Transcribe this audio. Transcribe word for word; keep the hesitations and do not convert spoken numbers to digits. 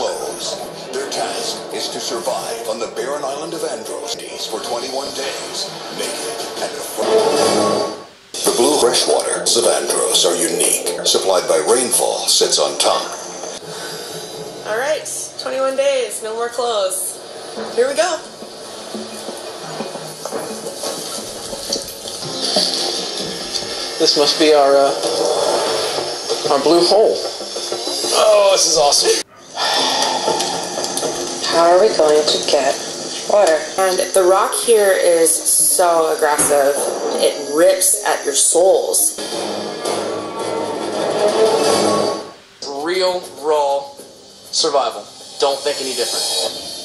clothes. Their task is to survive on the barren island of Andros for twenty-one days, naked and afraid. The blue freshwaters of Andros are unique. Supplied by rainfall, sits on top. All right, twenty-one days, no more clothes. Here we go. This must be our uh, our blue hole. Oh, this is awesome. How are we going to get water? And the rock here is so aggressive. It rips at your soles. Real, raw survival. Don't think any different.